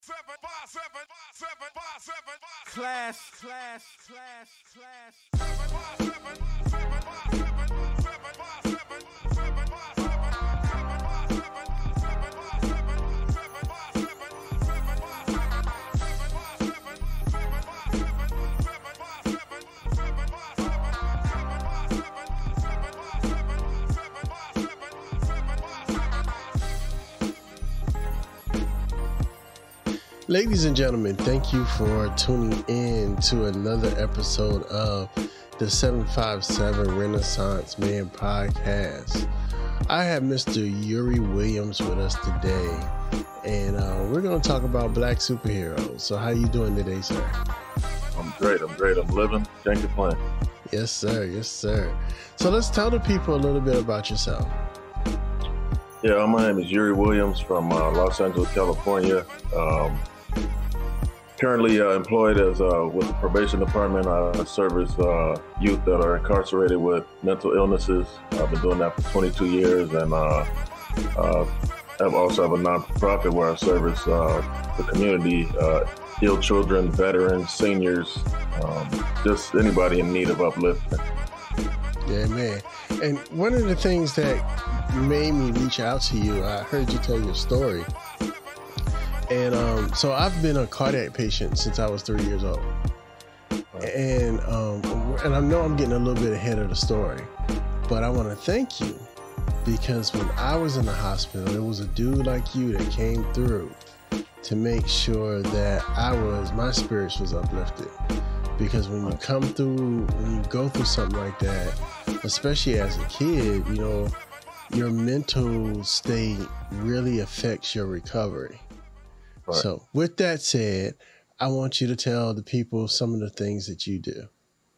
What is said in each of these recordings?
Ladies and gentlemen, thank you for tuning in to another episode of the 757 Renaissance Man Podcast. I have Mr. Yuri Williams with us today, and we're going to talk about Black superheroes. So how you doing today, sir? I'm great. I'm living. Can't complain. Yes, sir. Yes, sir. So let's tell the people a little bit about yourself. Yeah, my name is Yuri Williams from Los Angeles, California. Currently employed as with the probation department. I service youth that are incarcerated with mental illnesses. I've been doing that for 22 years, and I also have a nonprofit where I service the community, ill children, veterans, seniors, just anybody in need of upliftment. Yeah, man. And one of the things that made me reach out to you, I heard you tell your story. And so I've been a cardiac patient since I was 3 years old. And I know I'm getting a little bit ahead of the story, but I want to thank you because when I was in the hospital, there was a dude like you that came through to make sure that my spirits was uplifted. Because when you go through something like that, especially as a kid, you know, your mental state really affects your recovery. Right. So with that said, I want you to tell the people some of the things that you do.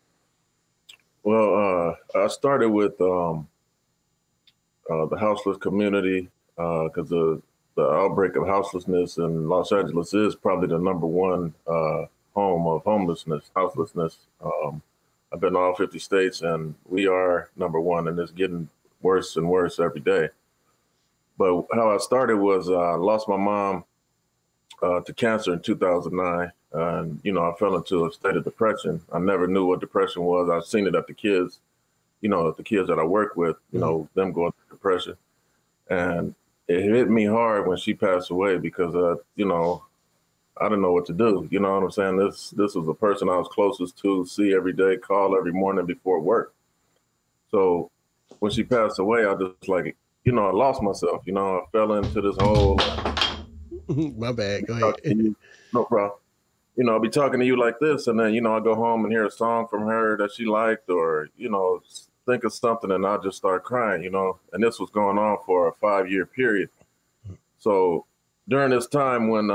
Well, I started with the houseless community because the outbreak of houselessness in Los Angeles is probably the number one home of houselessness. I've been to all 50 states, and we are number one, and it's getting worse and worse every day. But how I started was I lost my mom to cancer in 2009. And, you know, I fell into a state of depression. I never knew what depression was. I've seen it at the kids, you know, the kids that I work with, you know, them going through depression. And it hit me hard when she passed away because, you know, I didn't know what to do. You know what I'm saying? This was a person I was closest to, see every day, call every morning before work. So when she passed away, I just like, you know, I lost myself. You know, I fell into this whole... My bad. Go ahead. No problem. You know, I'll be talking to you like this, and then, you know, I go home and hear a song from her that she liked, or, you know, think of something, and I'll just start crying, you know. And this was going on for a 5-year period. So during this time when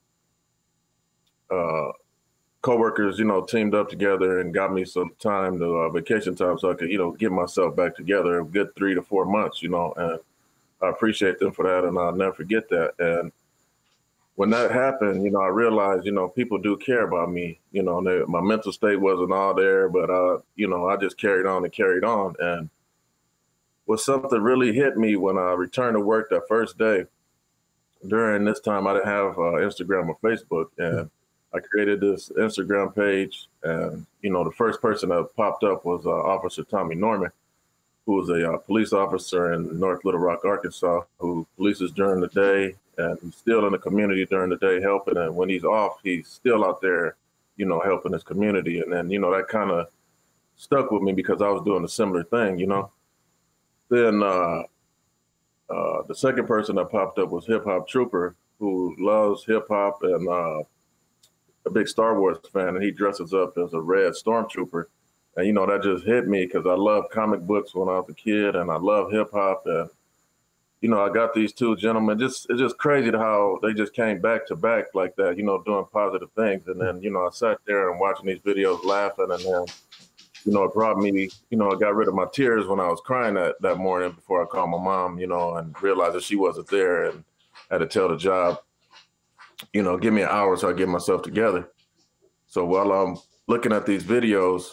coworkers, you know, teamed up together and got me some time to vacation time so I could, you know, get myself back together, a good 3 to 4 months, you know, and I appreciate them for that, and I'll never forget that. And when that happened, you know, I realized, you know, people do care about me. You know, my mental state wasn't all there, but, you know, I just carried on. And what something really hit me when I returned to work that first day. During this time, I didn't have Instagram or Facebook. And I created this Instagram page. And, you know, the first person that popped up was Officer Tommy Norman, who was a police officer in North Little Rock, Arkansas, who polices during the day. And he's still in the community during the day helping. And when he's off, he's still out there, you know, helping his community. And then, you know, that kind of stuck with me because I was doing a similar thing, you know. Then the second person that popped up was Hip Hop Trooper, who loves hip hop and a big Star Wars fan. And he dresses up as a red stormtrooper. And, you know, that just hit me because I loved comic books when I was a kid, and I love hip hop. And, you know, I got these two gentlemen. It's just crazy how they just came back to back like that, you know, doing positive things. And then, you know, I sat there and watching these videos laughing, and then, you know, it brought me, you know, I got rid of my tears when I was crying that morning before I called my mom, you know, and realized that she wasn't there and had to tell the job, you know, give me an hour so I get myself together. So while I'm looking at these videos,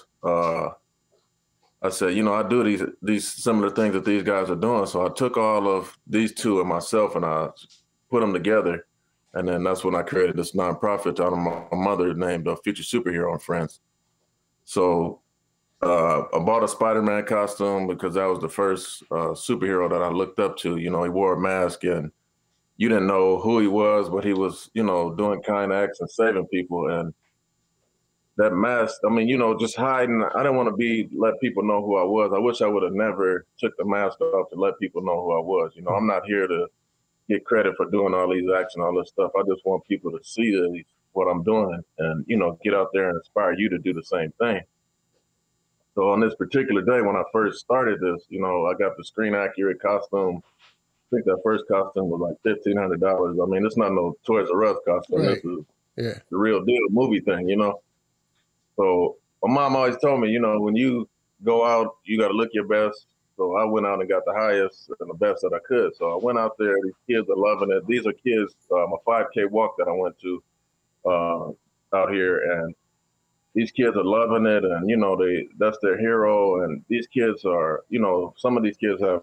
I said, you know, I do these similar things that these guys are doing. So I took all of these two and myself and I put them together And then that's when I created this nonprofit out of my mother named Future Superhero and Friends. So I bought a Spider-Man costume because that was the first superhero that I looked up to. You know, he wore a mask and you didn't know who he was, but he was, you know, doing kind acts and saving people. And that mask, I mean, you know, just hiding. I didn't want to let people know who I was. I wish I would have never took the mask off to let people know who I was. You know, I'm not here to get credit for doing all these acts and all this stuff. I just want people to see what I'm doing and, you know, get out there and inspire you to do the same thing. So on this particular day, when I first started this, you know, I got the screen accurate costume. I think that first costume was like $1,500. I mean, it's not no Toys R Us costume. Right. This is the real deal movie thing, you know? So my mom always told me, you know, when you go out, you got to look your best. So I went out and got the highest and the best that I could. So I went out there. These kids are loving it. These are kids, my 5K walk that I went to out here. And these kids are loving it. And, you know, that's their hero. And these kids are, you know, some of these kids have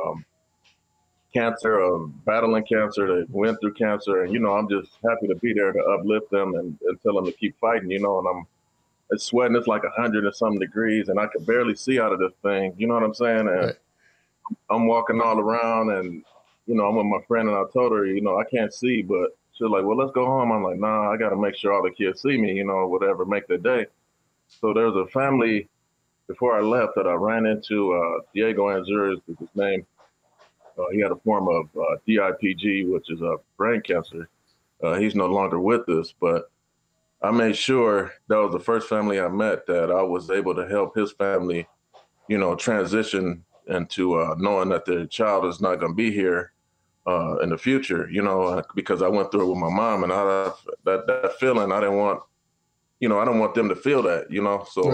cancer or battling cancer. They went through cancer. And, you know, I'm just happy to be there to uplift them and tell them to keep fighting, you know, and it's sweating. It's like 100 and some degrees, and I could barely see out of this thing. You know what I'm saying? And I'm walking all around, and you know, I'm with my friend, and I told her, you know, I can't see, but she's like, "Well, let's go home." I'm like, "Nah, I got to make sure all the kids see me, you know, whatever, make their day." So there was a family before I left that I ran into. Diego Anzures is his name. He had a form of DIPG, which is brain cancer. He's no longer with us, but I made sure that was the first family I met that I was able to help his family, you know, transition into knowing that their child is not going to be here in the future, you know, because I went through it with my mom, and that feeling, I didn't want, you know, I don't want them to feel that, you know. So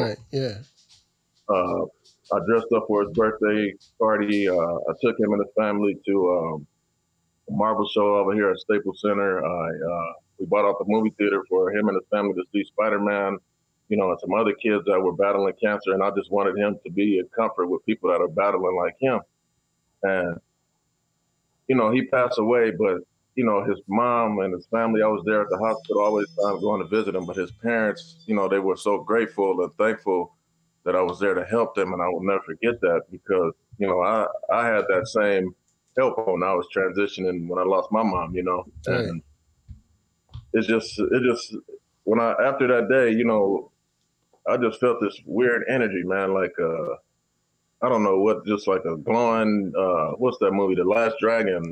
I dressed up for his birthday party. I took him and his family to a Marvel show over here at Staples Center. We bought out the movie theater for him and his family to see Spider-Man, you know, and some other kids that were battling cancer. And I just wanted him to be a comfort with people that are battling like him. And, you know, he passed away, but, you know, his mom and his family, I was there at the hospital always going to visit him. But his parents, you know, they were so grateful and thankful that I was there to help them. And I will never forget that because, you know, I had that same help when I was transitioning when I lost my mom, you know. And it just after that day, you know, I just felt this weird energy, man, like I don't know what, just like a glowing what's that movie, The Last Dragon,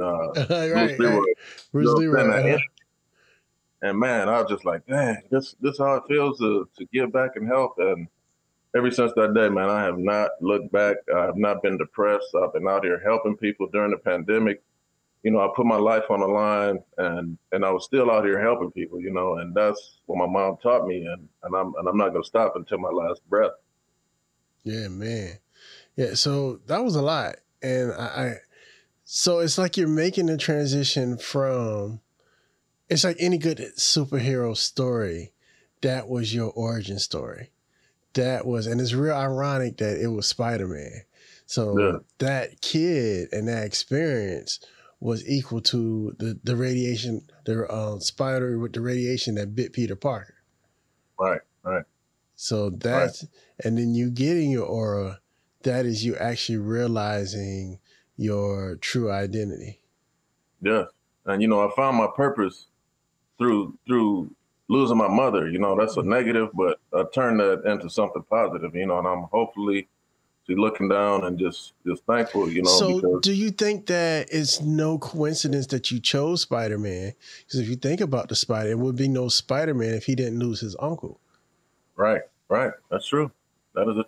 Bruce Leroy. And man, I was just like, man, this how it feels to give back and help. And ever since that day, man, I have not looked back. I have not been depressed. I've been out here helping people during the pandemic. You know, I put my life on the line, and I was still out here helping people, you know, and that's what my mom taught me, and I'm not gonna stop until my last breath. Yeah, man. Yeah, so that was a lot, and so it's like you're making the transition from. It's like any good superhero story. That was your origin story. And it's real ironic that it was Spider-Man. So that kid and that experience was equal to the radiation, the spider with the radiation that bit Peter Parker. Right. So that's, and then you getting your aura, that is you actually realizing your true identity. Yeah. And, you know, I found my purpose through losing my mother. You know, that's a negative, but I turned that into something positive, you know, and I'm hopefully looking down and just thankful, you know. So do you think that it's no coincidence that you chose Spider-Man? Because if you think about the Spider, it would be no Spider-Man if he didn't lose his uncle. Right. That's true. That is the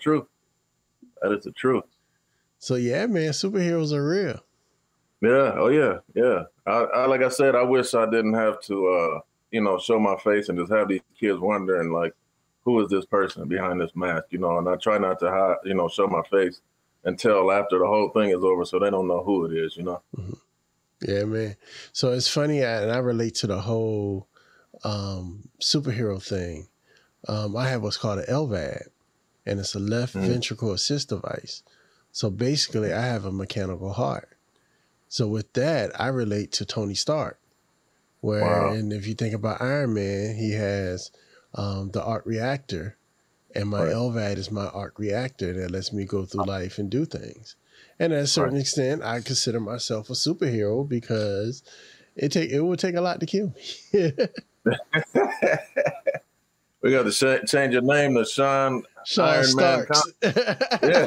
truth. So yeah, man, superheroes are real. Yeah. Oh yeah. I like I said, I wish I didn't have to, you know, show my face and just have these kids wondering like, who is this person behind this mask, you know, and I try not to hide, you know, show my face until after the whole thing is over so they don't know who it is, you know? Mm-hmm. Yeah, man. So it's funny, and I relate to the whole superhero thing. I have what's called an LVAD, and it's a left ventricle assist device. So basically, I have a mechanical heart. So with that, I relate to Tony Stark, Wow. And if you think about Iron Man, he has the arc reactor, and my Right. LVAD is my arc reactor that lets me go through life and do things. And at a certain Right. extent, I consider myself a superhero because it would take a lot to kill me. We got to change your name to Sean Sean Iron Man. Starks. Yeah.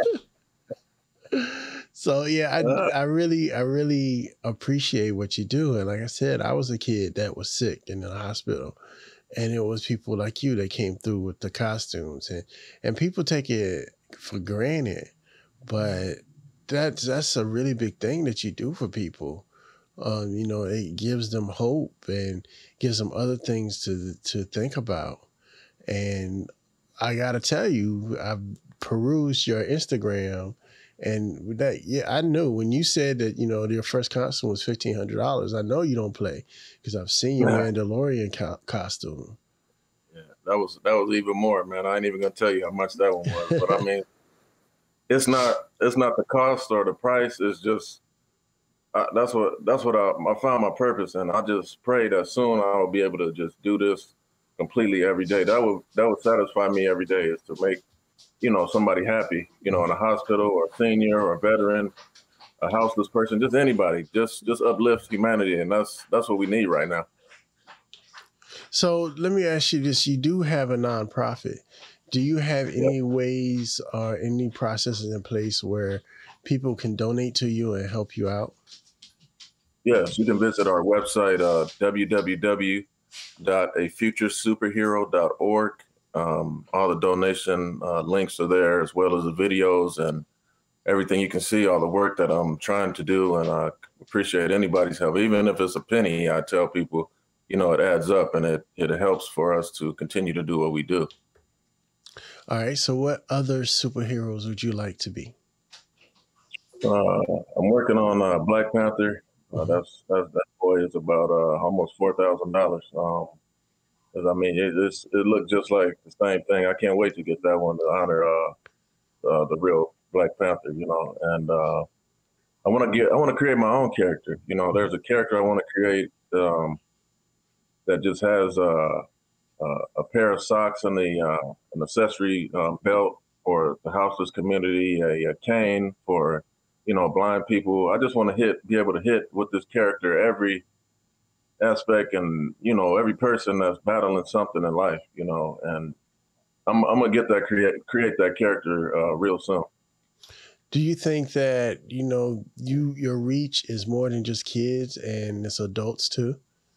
So yeah, I really appreciate what you do. And like I said, I was a kid that was sick in the hospital, and it was people like you that came through with the costumes, and people take it for granted, but that's a really big thing that you do for people. It gives them hope and gives them other things to think about. And I gotta tell you, I've perused your Instagram, and with that, yeah, I knew when you said that your first costume was $1,500. I know you don't play because I've seen your Mandalorian costume. Yeah, that was even more, man. I ain't even gonna tell you how much that one was, but I mean, it's not the cost or the price. It's just that's what I found my purpose, and I just pray that soon I'll be able to just do this completely every day. That would satisfy me every day, is to make somebody happy, in a hospital or a senior or a veteran, a houseless person, just anybody, just uplift humanity, and that's what we need right now. So let me ask you this: you do have a nonprofit. Do you have any ways or any processes in place where people can donate to you and help you out? Yes, you can visit our website, www.afuturesuperhero.org. All the donation links are there, as well as the videos and everything. You can see all the work that I'm trying to do, and I appreciate anybody's help. Even if it's a penny, I tell people, it adds up, and it helps for us to continue to do what we do. All right. So what other superheroes would you like to be? I'm working on Black Panther. That boy is about almost $4,000. I mean, it looked just like the same thing. I can't wait to get that one to honor the real Black Panther. And I want to create my own character. There's a character I want to create that just has a pair of socks and an accessory belt for the houseless community, a cane for blind people. I just want to be able to hit with this character every aspect, and every person that's battling something in life. And I'm gonna get that create that character real soon. Do you think that your reach is more than just kids and it's adults too?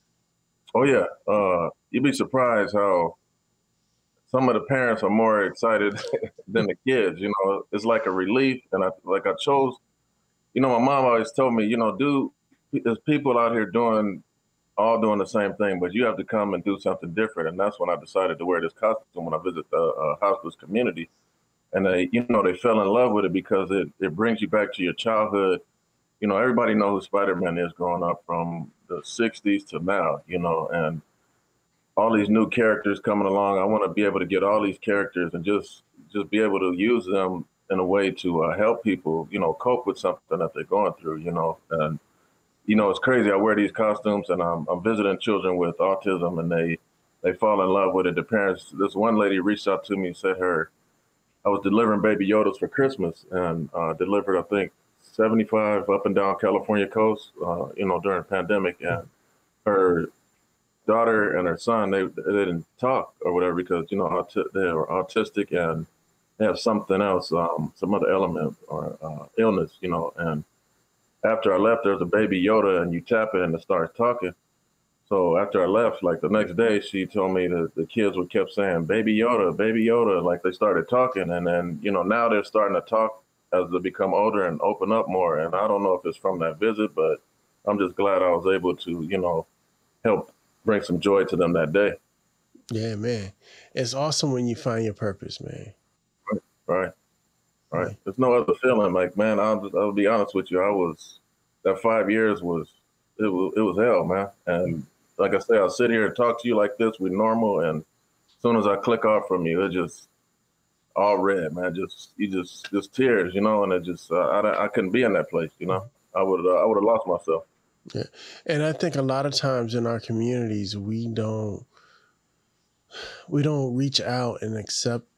Oh yeah, you'd be surprised how some of the parents are more excited than the kids. It's like a relief, and I chose. My mom always told me, there's people out here all doing the same thing, but you have to come and do something different. And that's when I decided to wear this costume when I visit the houseless community. And they fell in love with it because it brings you back to your childhood. Everybody knows who Spider-Man is growing up from the 60s to now, and all these new characters coming along. I want to be able to get all these characters and just be able to use them in a way to help people, cope with something that they're going through, and it's crazy. I wear these costumes, and I'm visiting children with autism, and they fall in love with it. The parents, this one lady reached out to me and said I was delivering Baby Yodas for Christmas, and delivered, I think, 75 up and down California coast, during the pandemic. And her daughter and her son, they didn't talk or whatever because, they were autistic and they have something else, some other element or illness, and after I left, there's a Baby Yoda, and you tap it and it starts talking. So after I left, like the next day, she told me that the kids would kept saying, Baby Yoda, like they started talking. And then, now they're starting to talk as they become older and open up more. And I don't know if it's from that visit, but I'm just glad I was able to, help bring some joy to them that day. Yeah, man. It's awesome when you find your purpose, man. Right. There's no other feeling. Like, man, I'll be honest with you. That 5 years was hell, man. And like I say, I'll sit here and talk to you like this. We're normal. And as soon as I click off from you, it just all red, man. Just tears, and it just, I couldn't be in that place, I would have lost myself. Yeah. And I think a lot of times in our communities, we don't reach out and accept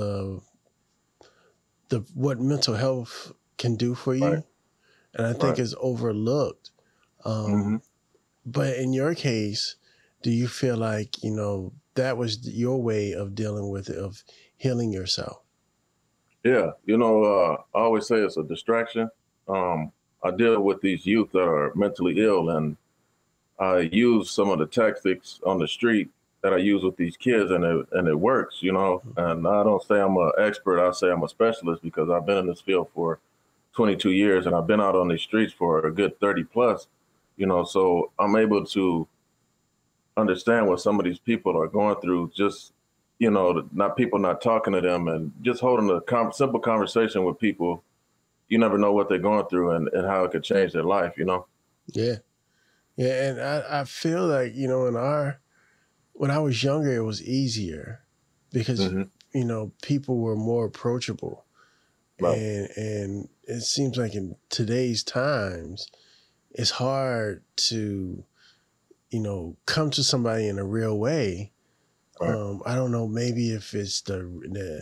the what mental health can do for Right. you. And I think Right. it's overlooked. Hmm. But in your case, do you feel like, that was your way of dealing with it, of healing yourself? Yeah. I always say it's a distraction. I deal with these youth that are mentally ill, and I use some of the tactics on the street that I use with these kids, and it works. And I don't say I'm an expert. I say I'm a specialist because I've been in this field for 22 years, and I've been out on these streets for a good 30 plus. So I'm able to understand what some of these people are going through. Just not people not talking to them, and just holding a simple conversation with people. You never know what they're going through and how it could change their life. Yeah. Yeah. And I feel like, when I was younger, it was easier because, Hmm. people were more approachable. Right. And it seems like in today's times, it's hard to, come to somebody in a real way. Right. I don't know, maybe if it's the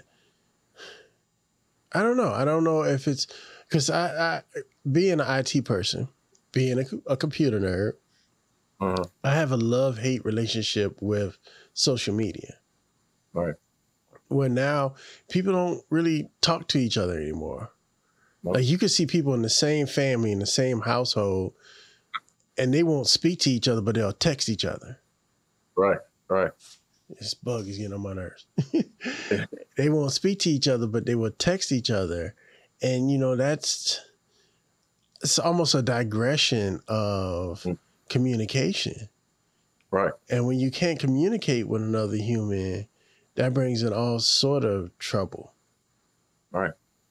I don't know. I don't know if it's because I being an IT person, being a computer nerd, Uh-huh. I have a love-hate relationship with social media. Right. Where now people don't really talk to each other anymore. Nope. Like you can see people in the same family, in the same household, and they won't speak to each other, but they'll text each other. Right. Right. This bug is getting on my nerves. They won't speak to each other, but they will text each other. And, it's almost a digression of communication. Right. And when you can't communicate with another human, that brings in all sort of trouble. Right.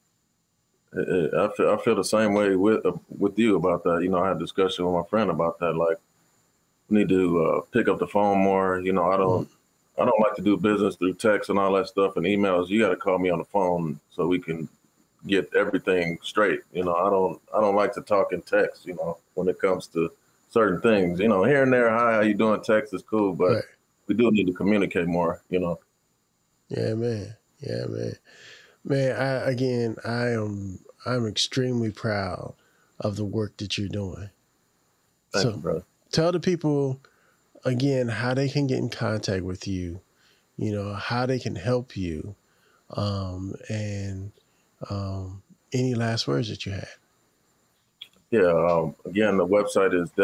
I feel the same way with you about that. I had a discussion with my friend about that. Like, we need to pick up the phone more. I don't like to do business through text and all that stuff and emails. You got to call me on the phone so we can get everything straight. I don't like to talk in text. When it comes to certain things. Here and there, hi, how you doing? Text is cool, but Right. we do need to communicate more. Yeah, man. Yeah, man. Man, I'm extremely proud of the work that you're doing. Thank So you, brother. tell the people again how they can get in contact with you, how they can help you, and any last words that you had. Yeah. Again, the website is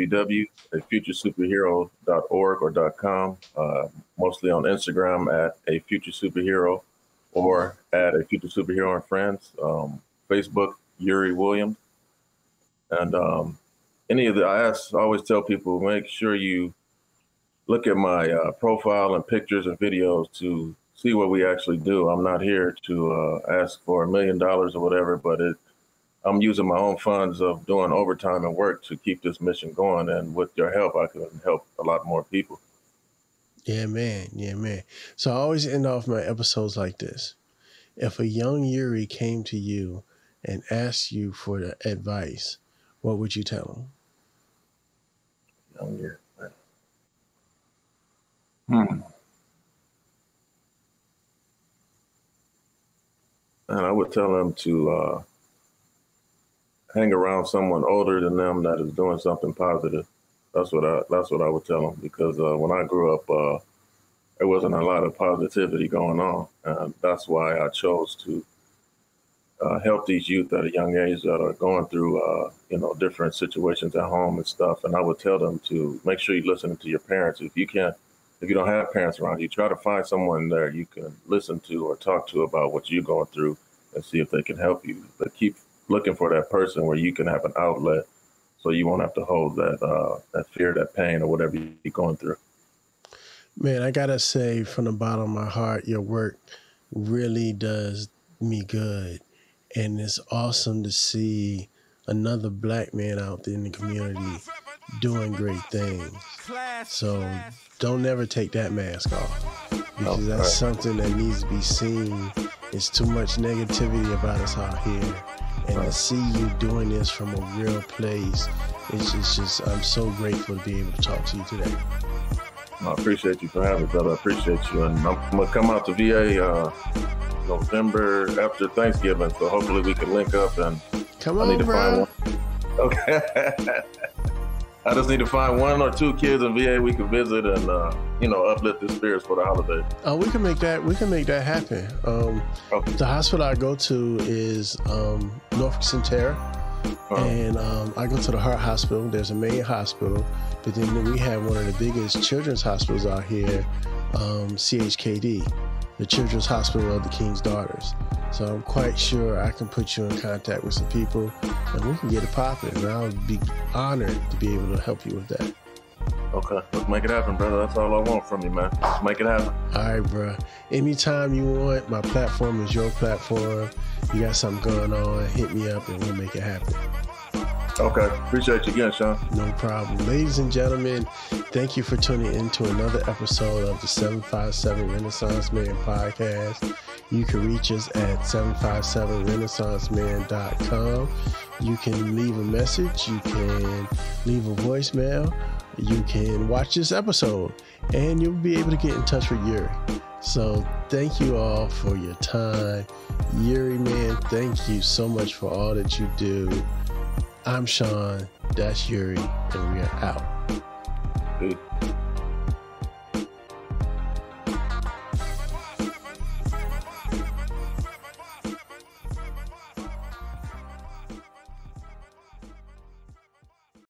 www.afuturesuperhero.org or .com. Mostly on Instagram at a future superhero or at a future superhero and friends. Facebook, Yuri Williams. And I always tell people, make sure you look at my profile and pictures and videos to see what we actually do. I'm not here to ask for $1 million or whatever, but I'm using my own funds of doing overtime and work to keep this mission going. And with your help, I can help a lot more people. Yeah, man. Yeah, man. So I always end off my episodes like this. If a young Yuri came to you and asked you for the advice, what would you tell him? Young year. And I would tell them to hang around someone older than them that is doing something positive. That's what I would tell them, because when I grew up, there wasn't a lot of positivity going on, and that's why I chose to help these youth at a young age that are going through different situations at home and stuff. And I would tell them to make sure you listen to your parents. If you don't have parents around you, try to find someone there you can listen to or talk to about what you're going through and see if they can help you. But keep looking for that person where you can have an outlet so you won't have to hold that fear, that pain, or whatever you're going through. Man, I gotta say from the bottom of my heart, your work really does me good. And it's awesome to see another Black man out there in the community doing great things. So don't never take that mask off, because that's something that needs to be seen. There's too much negativity about us out here, and to see you doing this from a real place, it's just I'm so grateful to be able to talk to you today. I appreciate you for having me, brother. I appreciate you. And I'm going to come out to VA November after Thanksgiving, so hopefully we can link up. And come on, bro. Find one. Okay. I just need to find 1 or 2 kids in VA we can visit and, uplift their spirits for the holiday. Oh, we can make that happen. Okay. The hospital I go to is Norfolk Centera. And I go to the Heart Hospital. There's a main hospital, but then we have one of the biggest children's hospitals out here, CHKD, the Children's Hospital of the King's Daughters. So I'm quite sure I can put you in contact with some people and we can get it popping. And I'll be honored to be able to help you with that. Okay, let's make it happen, brother. That's all I want from you, man. Let's make it happen. All right, bro. Anytime you want, my platform is your platform. You got something going on, hit me up and we'll make it happen. Okay, appreciate you again, Sean. No problem. Ladies and gentlemen, thank you for tuning in to another episode of the 757 Renaissance Man podcast. You can reach us at 757renaissanceman.com. You can leave a message. You can leave a voicemail. You can watch this episode and you'll be able to get in touch with Yuri. So thank you all for your time. Yuri, man, thank you so much for all that you do. I'm Sean, that's Yuri, and we are out. Peace.